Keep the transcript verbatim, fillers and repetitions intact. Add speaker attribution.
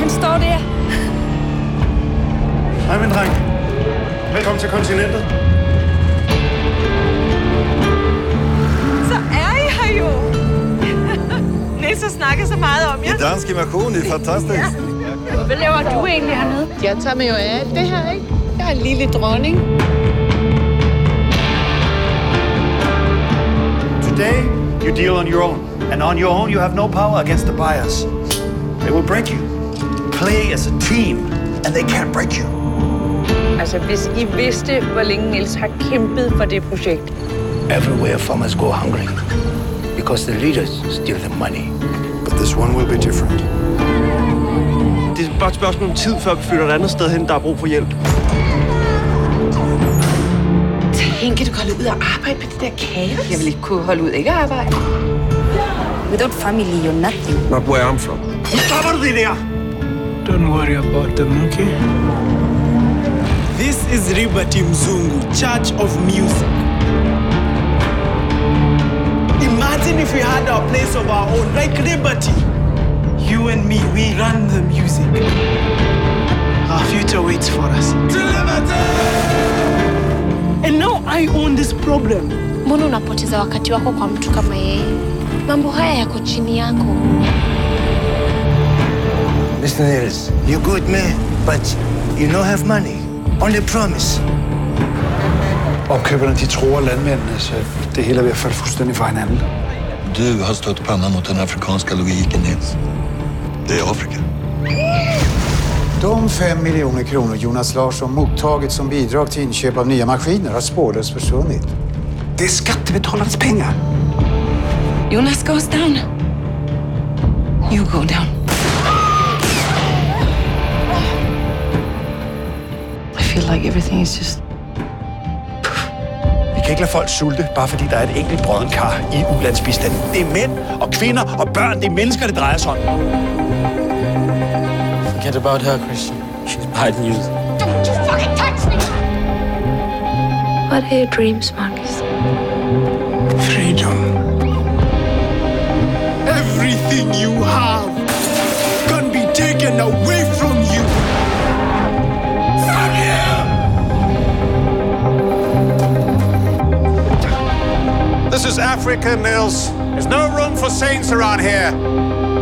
Speaker 1: Han står der.
Speaker 2: Hej, min dreng. Velkommen til kontinentet.
Speaker 1: Så er I her jo. Niels har snakket så meget om jer.
Speaker 3: I dansk immersion, det er fantastisk.
Speaker 1: Ja. Hvad laver du egentlig hernede?
Speaker 4: Jeg tager mig jo af alt det her, ikke? Jeg er en lille dronning.
Speaker 2: Today, you deal on your own. And on your own, you have no power against the buyers. They will break you. Play as a team, and they can't break you.
Speaker 1: Altså, hvis I vidste, hvor længe Niels har kæmpet for det projekt.
Speaker 5: Everywhere farmers go hungry because the leaders steal the money.
Speaker 2: But this one will be different.
Speaker 6: Det er bare et spørgsmål om tid, før vi flytter et andet sted hen, der er brug for hjælp.
Speaker 1: Tænk, kan du holde ud og arbejde på det der kaos? Jeg vil ikke kunne holde ud ikke at arbejde. Without family, you're nothing.
Speaker 6: Not where I'm from.
Speaker 2: Nu stopper du det der!
Speaker 7: Don't worry about them, okay? This is Liberty Mzungu, Church of Music. Imagine if we had our place of our own, like Liberty. You and me, we run the music. Our future waits for us. To liberty! And now I own this problem.
Speaker 8: Mbona unapoteza wakati wako kwa mtu kama yeye? Mambo haya yako chini yako.
Speaker 5: mister Niels, you good man, but you don't have money. Only promise.
Speaker 9: Opkøberne, de tror landmændene, så det hele er ved at falde fuldstændig fra hinanden.
Speaker 3: Du har stött pannan mot den afrikanska logiken, Nils. Det är Afrika.
Speaker 9: De fem miljoner kronor Jonas Larsson mottagit som bidrag till inköp av nya maskiner har spårlöst försvunnit. Det är skattebetalarnas pengar.
Speaker 1: Jonas goes down. You go down. I feel like everything is just...
Speaker 2: Vi kan ikke lade folk sulte, bare fordi der er et enkelt brødent kar i ulandsbistanden. Det er mænd og kvinder og børn. Det er mennesker, det drejer sig om.
Speaker 7: Forget about her, Christian. She's bad news.
Speaker 8: Don't you fucking touch me! What are your dreams, Marcus?
Speaker 7: Freedom. Everything you have can be taken away from you. Fuck you!
Speaker 2: This is Africa, Nils. There's no room for saints around here.